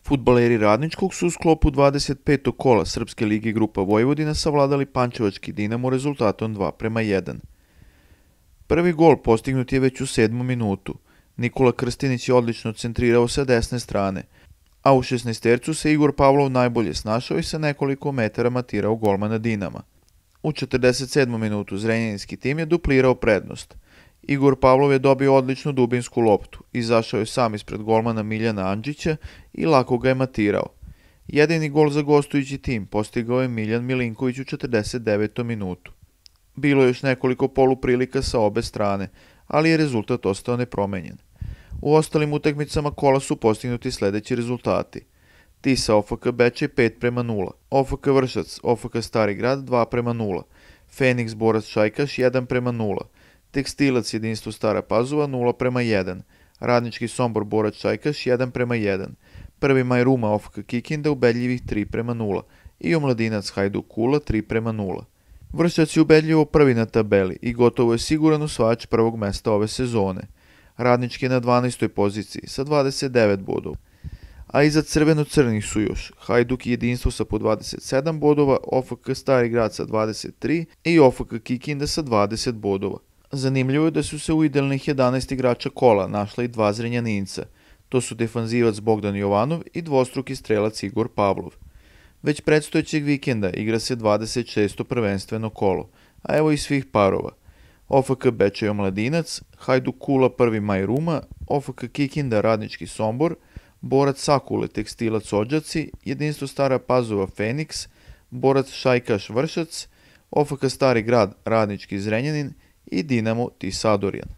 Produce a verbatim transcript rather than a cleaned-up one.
Fudbaleri Radničkog su u sklopu dvadeset petog kola Srpske lige grupa Vojvodina savladali pančevački Dinamo rezultatom dva prema jedan. Prvi gol postignut je već u sedmom minutu. Nikola Krstinić je odlično centrirao sa desne strane, a u šesnaestercu se Igor Pavlov najbolje snašao i sa nekoliko metara matirao golmana Dinama. U četrdeset sedmom minutu zrenjaninski tim je duplirao prednost. Igor Pavlov je dobio odličnu dubinsku loptu, izašao je sam ispred golmana Miljana Andžića i lako ga je matirao. Jedini gol za gostujući tim postigao je Miljan Milinković u četrdeset devetom minutu. Bilo je još nekoliko poluprilika sa obe strane, ali je rezultat ostao nepromenjen. U ostalim utakmicama kola su postignuti sledeći rezultati. Tisa O F K Bečej pet prema nula, O F K Vršac O F K Stari Grad dva prema nula, Feniks Borac Šajkaš jedan prema nula, Tekstilac Jedinstvo Stara Pazova nula prema jedan, Radnički Sombor Borac Šajkaš jedan prema jedan, Prvi Maj Ruma O F K Kikinda ubedljivih tri prema nula i Omladinac Hajduk Kula tri prema nula. Vršac je ubedljivo prvi na tabeli i gotovo je siguran osvajač prvog mesta ove sezone. Radnički je na dvanaestoj poziciji sa dvadeset devet bodova, a iza crveno-crnih su još Hajduk i Jedinstvo sa po dvadeset sedam bodova, O F K Stari Grad sa dvadeset tri i O F K Kikinda sa dvadeset bodova. Zanimljivo je da su se u idealnih jedanaest igrača kola našla i dva Zrenjaninca. To su defanzivac Bogdan Jovanov i dvostruki strelac Igor Pavlov. Već predstojećeg vikenda igra se dvadeset šesto prvenstveno kolo, a evo i svih parova. O F K Bečej Omladinac, Hajduk Kula Prvi Maj Ruma, O F K Kikinda Radnički Sombor, Borac Sakule Tekstilac Odžaci, Jedinstvo Stara Pazova Feniks, Borac Šajkaš Vršac, O F K Stari Grad Radnički Zrenjanin i Dinamo Tisa Adorjan.